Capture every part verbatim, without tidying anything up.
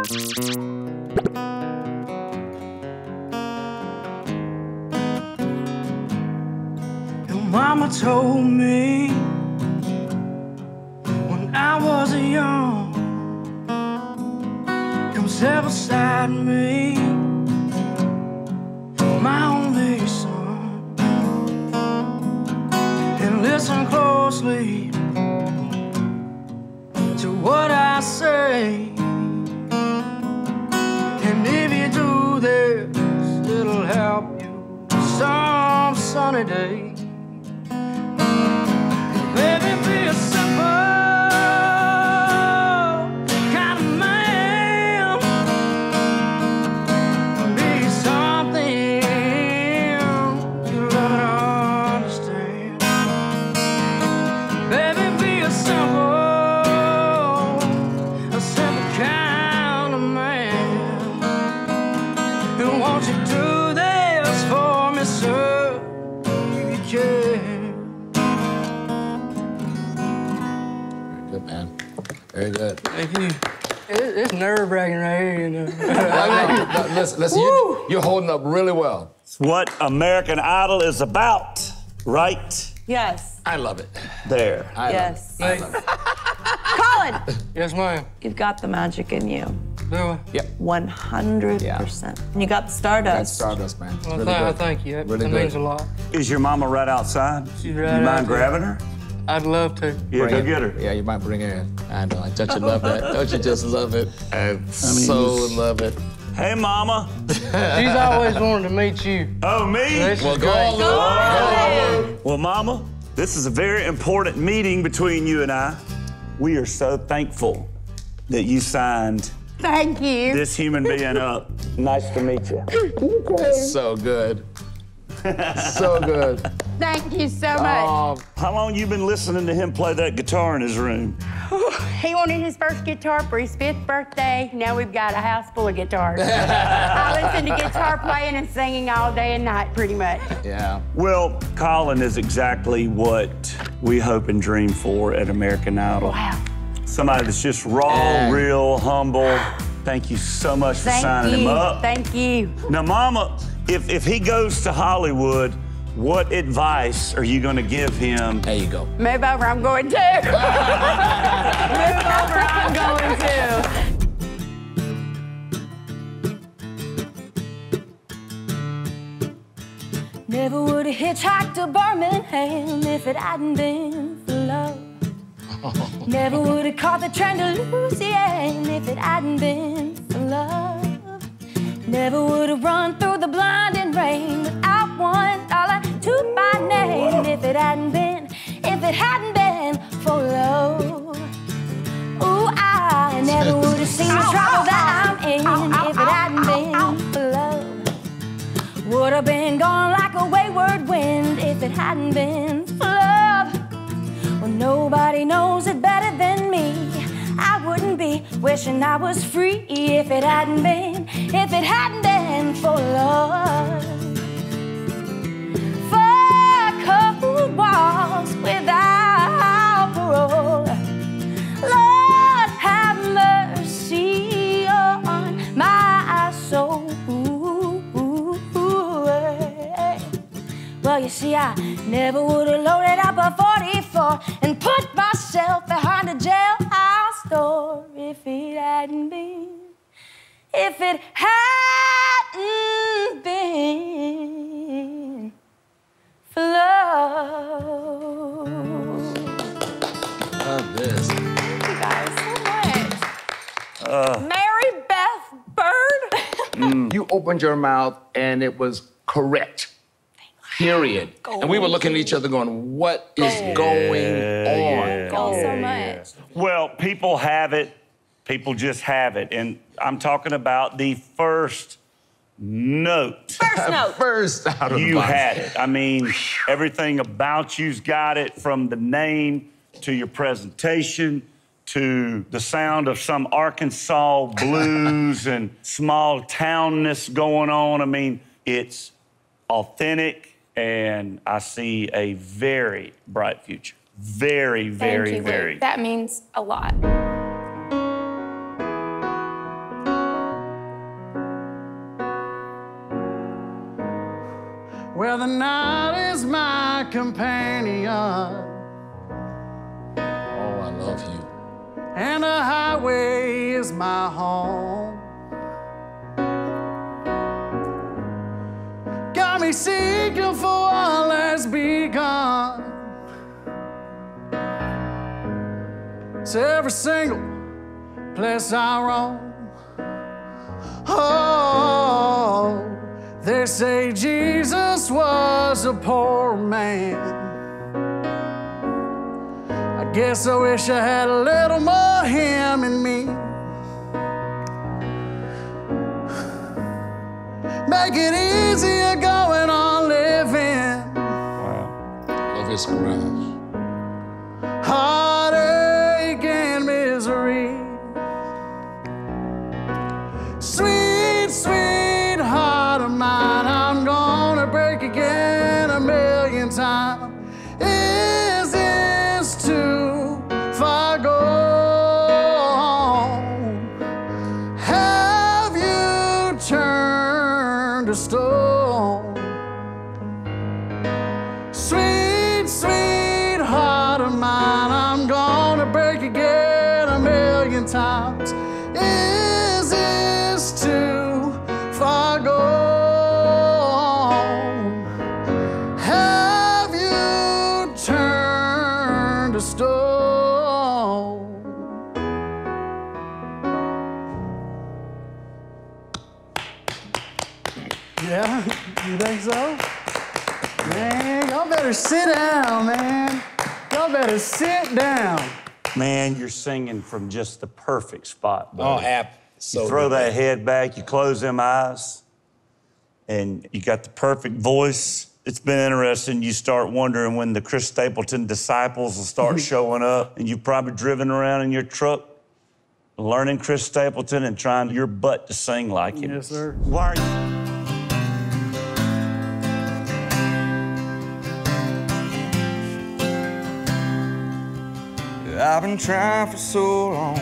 Your mama told me when I was young, come sit beside me, my only son, and listen closely to what I say. And if you do this, it'll help you some sunny day. Baby, be a simple kind of man. Be something you'll never understand. Baby, be a simple, a simple kind of man. And won't you do this for me, sir, if you can? Good, man. Very good. Thank you. It, it's nerve-wracking right here, you know. I mean, no, listen, listen you, you're holding up really well. It's what American Idol is about, right? Yes. I love it. There. I Yes. love it. I love it. Colin! Yes, ma'am. You've got the magic in you. Do I? Yep. one hundred percent. And you got the Stardust. That's Stardust, man. Well, Really th good. thank you. That, Really that good. means a lot. Is your mama right outside? She's right You mind out there. grabbing her? I'd love to. Yeah, Bring go it. get her. Yeah, you might bring her in. I know. Don't you love that? Don't you just love it? I so this- love it. Hey, mama. She's always wanted to meet you. Oh, me? This Well, is go great. on, Lou. Go. Well, mama, this is a very important meeting between you and I. We are so thankful that you signed Thank you. this human being up. Nice to meet you. It's so good. So good. Thank you so much. Oh, How long you been listening to him play that guitar in his room? He wanted his first guitar for his fifth birthday. Now we've got a house full of guitars. I listen to guitar playing and singing all day and night, pretty much. yeah. Well, Colin is exactly what we hope and dream for at American Idol. Wow. Somebody that's just raw, Yeah. real, humble. Thank you so much for Thank signing you. him up. Thank you. Now, Mama, if, if he goes to Hollywood, what advice are you going to give him? There you go. Move over, I'm going to. Move over, I'm going to. Never would have hitchhiked to Birmingham if it hadn't been for love. Never would have caught the train to Louisiana if it hadn't been for love. Never would have run through the blinding rain without one dollar to my name if it hadn't been, if it hadn't been for love. Ooh, I never would have seen the trouble that I'm in if it hadn't been for love. Would have been gone like a wayward wind if it hadn't been for love. Well, nobody knows it better than me. I wouldn't be wishing I was free if it hadn't been, if it hadn't been for love. For cold walls without parole. Lord, have mercy on my soul. Well, you see, I never would have loaded up a forty-four and put myself behind a jailhouse door if it hadn't been, if it hadn't been for love. Love this. Thank you guys so much. Uh, Marybeth Byrd. Mm. You opened your mouth and it was correct. Period. And we were looking at each other going, what is going on? yeah. Thank you so much. Well, people have it. People just have it. And I'm talking about the first note. First note. First out of the You box. had it. I mean, everything about you's got it, from the name to your presentation to the sound of some Arkansas blues and small townness going on. I mean, it's authentic, and I see a very bright future. Very, very, Thank you, very. Luke. That means a lot. Well, the night is my companion. Oh, I love you. And the highway is my home. Got me seeking for what has begun. It's every single place I roam. Oh, they say Jesus was a poor man. I guess I wish I had a little more him in me. Make it easier going on living. Wow. Love his garage. Heartache and misery. Sweet, sweet heart of mine, I'm gonna break again a million times. Is this too far gone? Have you turned to stone? Sweet, sweet heart of mine, I'm gonna break again a million times. Is this too far gone? Have you turned to stone? Yeah, you think so? Man, y'all better sit down, man. Y'all better sit down. Man, you're singing from just the perfect spot, Oh, buddy. app. So You throw that head back, you close them eyes, and you got the perfect voice. It's been interesting. You start wondering when the Chris Stapleton disciples will start showing up, and you've probably driven around in your truck learning Chris Stapleton and trying your butt to sing like him. Yes, sir. Why are you? I've been trying for so long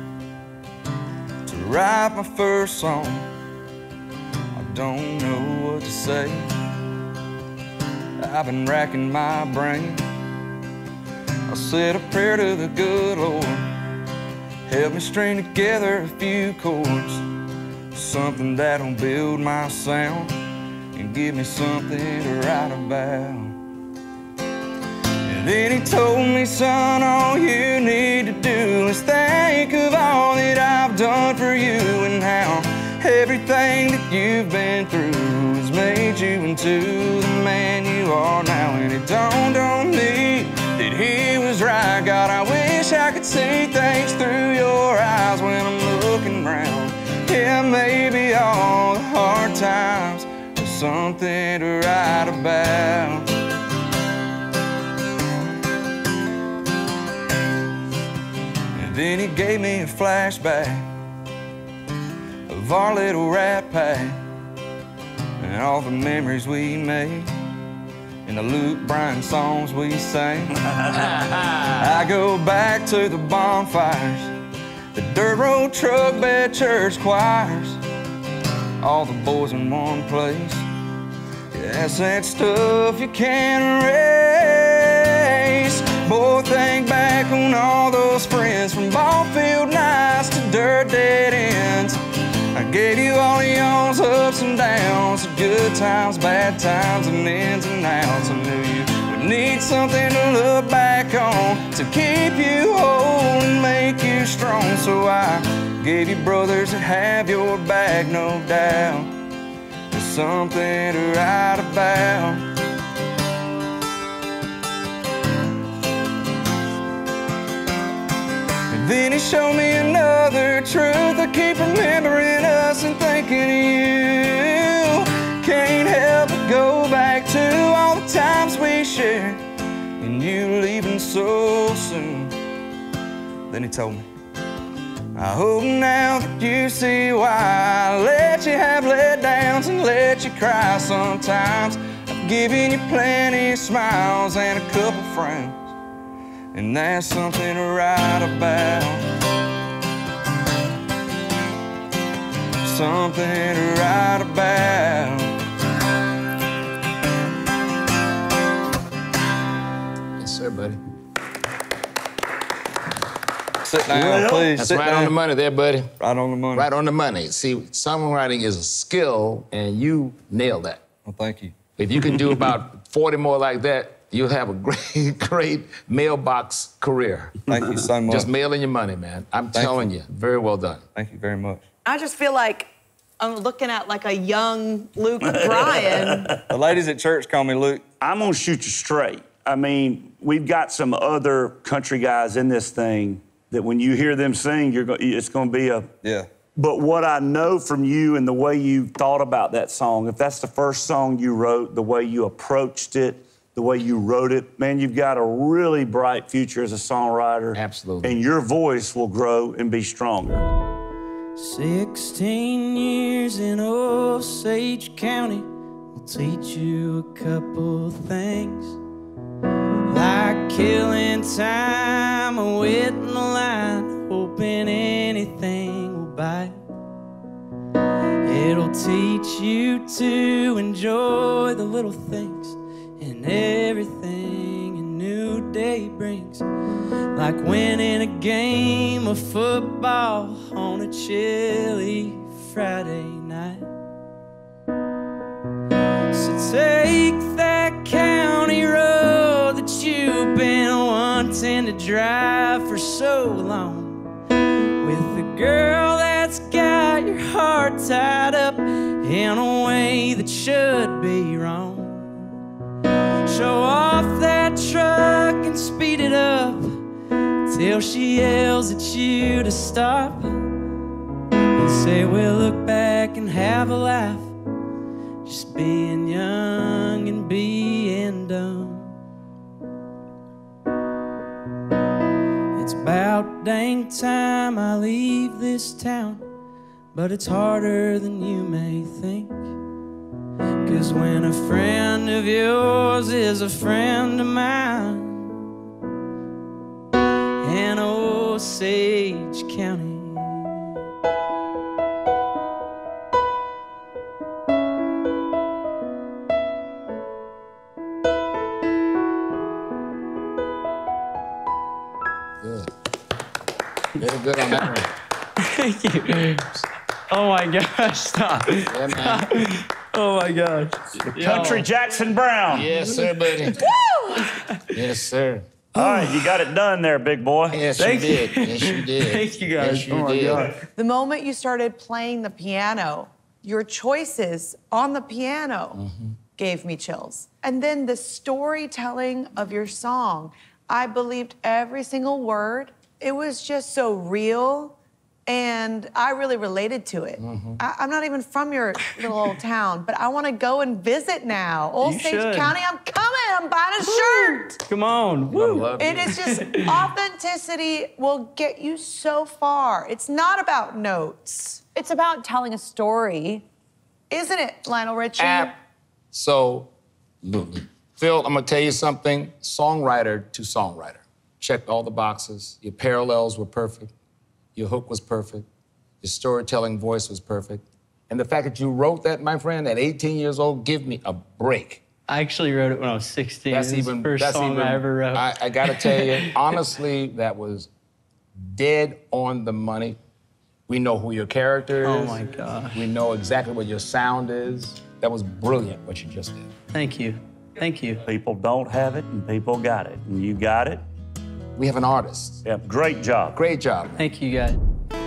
to write my first song. I don't know what to say. I've been racking my brain. I said a prayer to the good Lord. Help me string together a few chords, something that'll build my sound and give me something to write about. Then he told me, son, all you need to do is think of all that I've done for you and how everything that you've been through has made you into the man you are now. And it dawned on me that he was right. God, I wish I could see things through your eyes when I'm looking around. Yeah, maybe all the hard times are something to write about. Then he gave me a flashback of our little rat pack and all the memories we made and the Luke Bryan songs we sang. I go back to the bonfires, the dirt road truck bed church choirs, all the boys in one place. Yeah, that's that stuff you can't erase. Boy, think back on all those friends from ball field nights to dirt dead ends. I gave you all of y'all's ups and downs, the good times, bad times, and ins and outs. I knew you would need something to look back on to keep you whole and make you strong. So I gave you brothers that have your back, no doubt. There's something to write about. Then he showed me another truth. I keep remembering us and thinking of you. Can't help but go back to all the times we shared and you leaving so soon. Then he told me, I hope now that you see why I let you have letdowns and let you cry sometimes. I've given you plenty of smiles and a couple frowns, and that's something to write about. Something to write about. sir, buddy. Sit down, Well, please. That's sit right down. on the money there, buddy. Right on the money. Right on the money. See, songwriting is a skill, and you nailed that. Well, thank you. If you can do about forty more like that, you'll have a great, great mailbox career. Thank you so much. Just mailing your money, man. I'm Thank telling you. you. Very well done. Thank you very much. I just feel like I'm looking at like a young Luke Bryan. The ladies at church call me Luke. I'm gonna shoot you straight. I mean, we've got some other country guys in this thing that when you hear them sing, you're go- it's gonna be a... Yeah. But what I know from you and the way you thought about that song, if that's the first song you wrote, the way you approached it, the way you wrote it, man, you've got a really bright future as a songwriter. Absolutely. And your voice will grow and be stronger. Sixteen years in Osage County will teach you a couple things, like killing time, waiting the line, hoping anything will bite. It'll teach you to enjoy the little things and everything a new day brings, like winning a game of football on a chilly Friday night. So take that county road that you've been wanting to drive for so long, with a girl that's got your heart tied up in a way that should be wrong. Show off that truck and speed it up till she yells at you to stop, and say we'll look back and have a laugh, just being young and being dumb. It's about dang time I leave this town, but it's harder than you may think. 'Cause when a friend of yours is a friend of mine in Osage County. Good. Very good on that one. Thank you. Oh my gosh, stop. Yeah, man. Oh my gosh. Country Jackson Brown. Yes, sir, buddy. Yes, sir. All right, you got it done there, big boy. Yes, Thank you did. Yes, you did. Thank you, guys. Yes, you Oh my did. God. The moment you started playing the piano, your choices on the piano Mm-hmm. gave me chills. And then the storytelling of your song, I believed every single word. It was just so real, and I really related to it. Mm-hmm. I, I'm not even from your little old town, but I want to go and visit now. Osage should. County, I'm coming. I'm buying a shirt. Come on. Woo. Love It you. is just authenticity will get you so far. It's not about notes, It's about telling a story. isn't it, Lionel Richie? Absolutely. Phil, I'm gonna tell you something. Songwriter to songwriter. Checked all the boxes. Your parallels were perfect. Your hook was perfect. Your storytelling voice was perfect. And the fact that you wrote that, my friend, at eighteen years old, give me a break. I actually wrote it when I was sixteen. That's It was even the first that's song even, I ever wrote. I, I gotta tell you, honestly, that was dead on the money. We know who your character is. Oh my God. We know exactly what your sound is. That was brilliant what you just did. Thank you. Thank you. People don't have it, and people got it. And you got it. We have an artist. Yep, great job. Great job. Thank you, guys.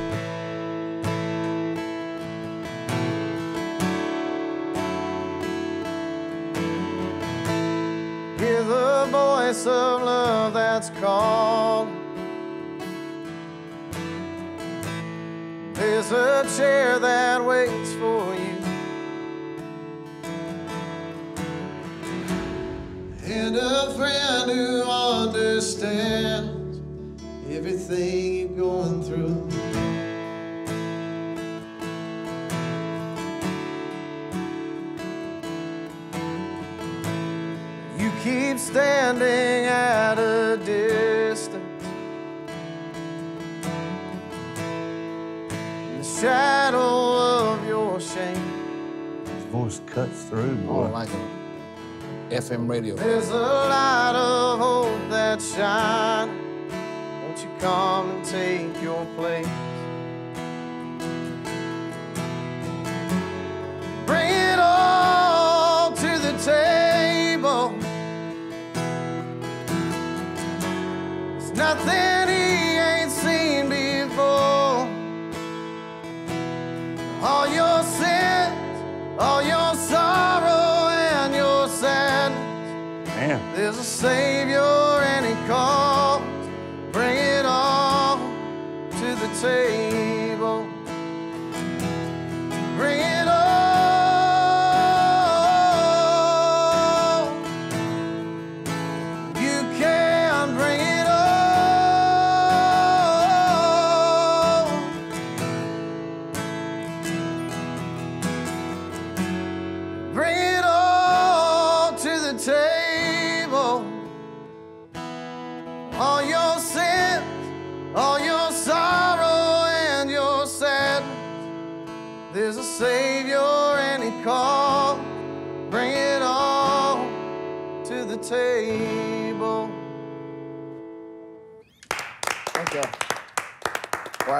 Hear the voice of love that's called. There's a chair that waits for you, and a friend who understands everything you're going through. You keep standing at a distance, in the shadow of your shame. His voice cuts through, Oh, boy. I like it. F M radio. There's a light of hope that shines. Won't you come and take your place? Bring it all to the table. There's nothing he ain't seen before. All your sins, all your sorrow and your sadness. Man. There's a Savior and he calls. Bring it all to the table. Bring it all. You can bring it all. Bring it all to the table. All your sins, all your sorrow and your sadness. There's a Savior and he calls. Bring it all to the table. Thank you. Wow.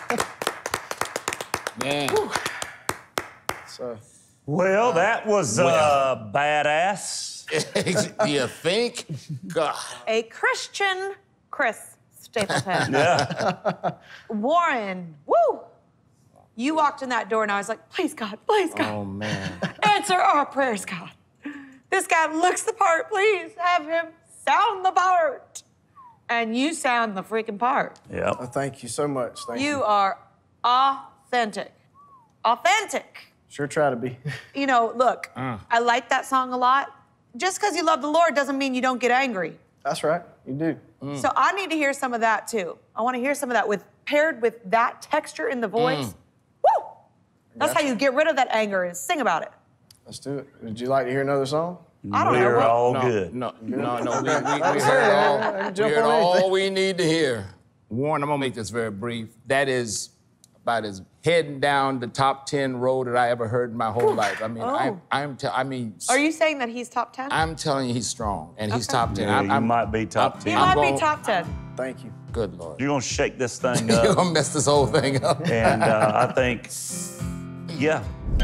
Man. So. Well, that was Well. uh, badass. Do you think? God. A Christian Chris Stapleton. Yeah. Warren, woo! You walked in that door and I was like, please, God, please, God. Oh, man. Answer our prayers, God. This guy looks the part. Please have him sound the part. And you sound the freaking part. Yeah. Oh, thank you so much. Thank you. You are authentic. Authentic. Sure try to be. You know, look, I like that song a lot. Just because you love the Lord doesn't mean you don't get angry. That's right. You do. So I need to hear some of that too. I want to hear some of that with paired with that texture in the voice. Woo! That's how you get rid of that anger is sing about it. Let's do it. Would you like to hear another song? I don't know. We're what- all no, good. No, no, no. We, we, we Let's heard hear it. all, I can we jump heard on all anything. we need to hear. Warren, I'm gonna make this very brief. That is about as heading down the top ten road that I ever heard in my whole life. I mean, Oh. I'm, I'm, te- I mean, Are you saying that he's top ten? I'm telling you, he's strong, and he's Okay. top ten. Yeah, I'm, you I'm- might be top I'm- he ten. I'm might going- be top ten. Thank you. Good Lord. You're gonna shake this thing You're up. gonna mess this whole thing up. And uh, I think, yeah.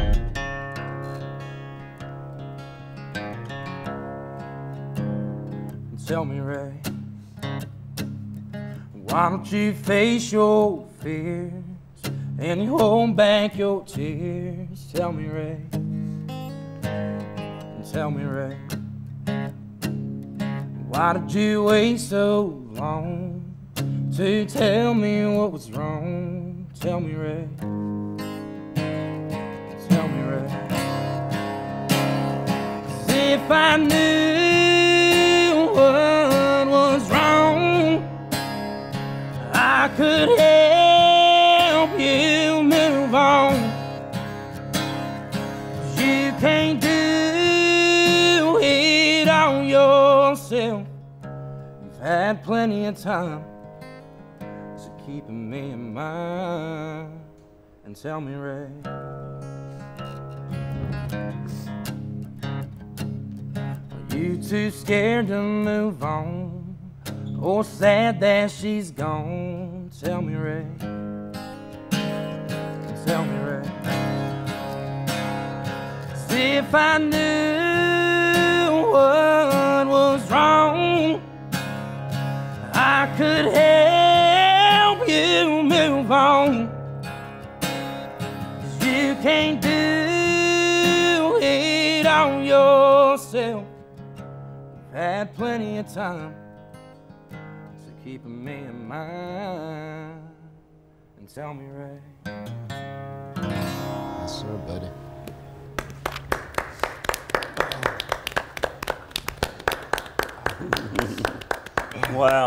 Tell me, Ray, why don't you face your fears and you hold back your tears? Tell me, Ray, tell me, Ray, why did you wait so long to tell me what was wrong? Tell me, Ray, tell me, Ray, 'cause if I knew what was wrong, I could help you move on. 'Cause you can't do it on yourself. You've had plenty of time, so keep me in mind and tell me, Ray, you too scared to move on, or sad that she's gone? Tell me, Ray. Tell me, Ray. 'Cause if I knew what was wrong, I could help you move on. 'Cause you can't do it on yourself. Had plenty of time, so keep me in mind and tell me, Ray. Yes, sir, buddy. Wow.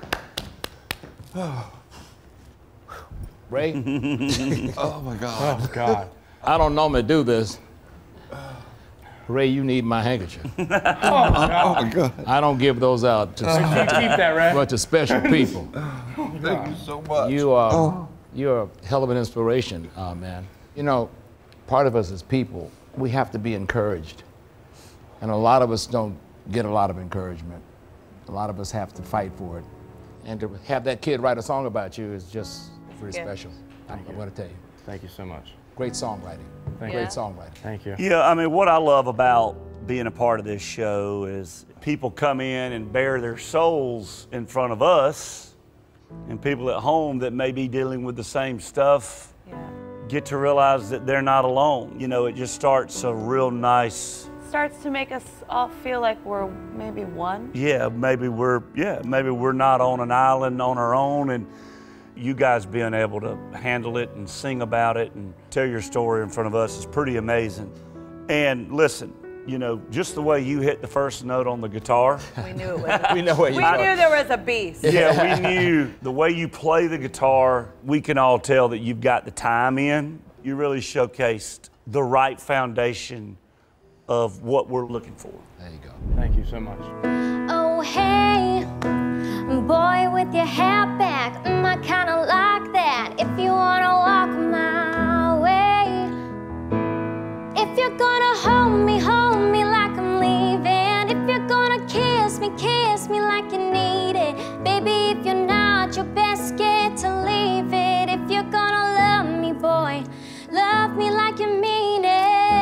Ray, Oh my God. Oh God. I don't normally do this. Ray, you need my handkerchief. Oh my God. I don't give those out to, Keep that, Ray. but to special people. Thank you so much. You are, you're a hell of an inspiration, uh, man. You know, part of us as people, we have to be encouraged. And a lot of us don't get a lot of encouragement. A lot of us have to fight for it. And to have that kid write a song about you is just pretty Yeah. special. I, I want to tell you. Thank you so much. Great songwriting. Thank Great you. songwriting. Thank you. Yeah, I mean, what I love about being a part of this show is people come in and bare their souls in front of us, and people at home that may be dealing with the same stuff Yeah. get to realize that they're not alone. You know, it just starts a real nice, Starts to make us all feel like we're maybe one. yeah, maybe we're, yeah, maybe we're not on an island on our own, and you guys being able to handle it and sing about it and tell your story in front of us is pretty amazing. And listen, you know, just the way you hit the first note on the guitar. We knew it was. We know what you We knew there was a beast. Yeah, we knew the way you play the guitar, we can all tell that you've got the time in. You really showcased the right foundation of what we're looking for. There you go. Thank you so much. Oh, hey, boy with your hair back, mm, I kinda like that. If you wanna walk my way, if you're gonna hold me, hold me like I'm leaving. If you're gonna kiss me, kiss me like you need it. Baby, if you're not, you best get to leave it. If you're gonna love me, boy, love me like you mean it.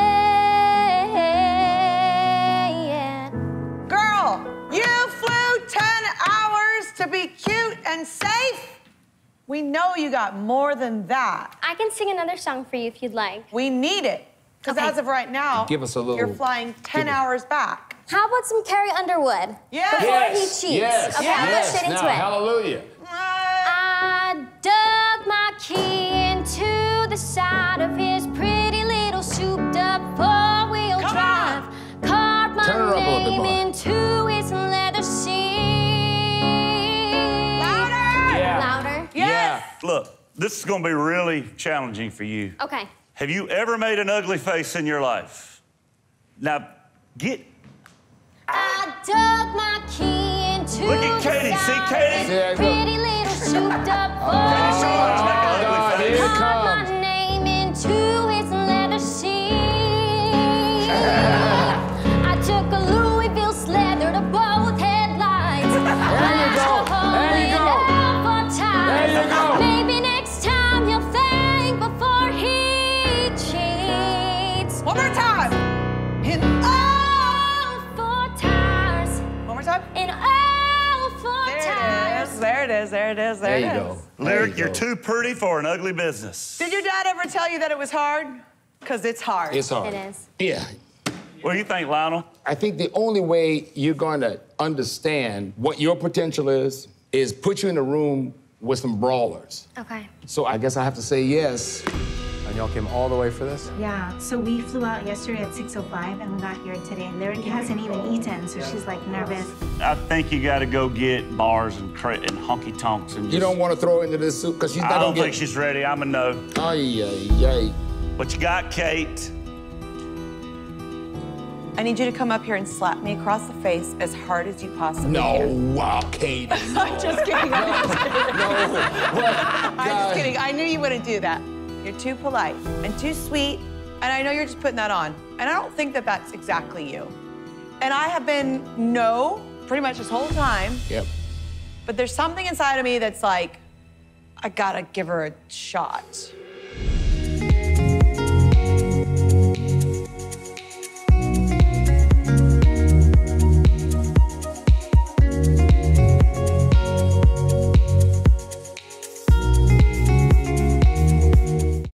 Girl, you flew ten hours to be cute and safe. We know you got more than that. I can sing another song for you if you'd like. We need it. Because Okay. as of right now, Give us a little- you're flying ten give it- hours back. How about some Carrie Underwood? Yes. Before Yes, he cheats. yes, Okay, I'm yes. gonna sit into Now, it. hallelujah. I dug my key into the side of his pretty little souped-up four-wheel Come drive. Carved my Turn her up a little bit name more. into his leather seat. Louder! Yeah. Louder? Yes. Look, this is gonna be really challenging for you. Okay. Have you ever made an ugly face in your life? Now, get, I dug my key into Look at the Katie. See, side Katie? of There you his go. pretty little souped-up Katie, show her how to make an Oh, ugly God, face. here it Carved my comes. name into his leather seat. I took a Louisville leather to both headlights. There you go. There you go. There you go. Maybe next time you'll think before he cheats. One more time. In all four tires. One more time. In all four There it tires. is. There it is. There it is. There, There it you is. go. There Lyric, you you're go. too pretty for an ugly business. Did your dad ever tell you that it was hard? Because it's hard. It's hard. It is. Yeah. What do you think, Lionel? I think the only way you're going to understand what your potential is, is put you in a room with some brawlers. Okay. So I guess I have to say yes. And y'all came all the way for this? Yeah, so we flew out yesterday at six oh five and we got here today. Lyric hasn't even eaten, so she's like nervous. I think you got to go get bars and, cra- and honky tonks and. You just- don't want to throw her into this suit because she's not I don't gonna think get. she's ready. I'm a no. Ay, ay, ay. But you got Kate. I need you to come up here and slap me across the face as hard as you possibly No, can. wow, Katie. No. I'm just kidding. I'm just kidding. No. What? I'm God. just kidding. I knew you wouldn't do that. You're too polite and too sweet, and I know you're just putting that on. And I don't think that that's exactly you. And I have been no pretty much this whole time, Yep. but there's something inside of me that's like, I gotta give her a shot.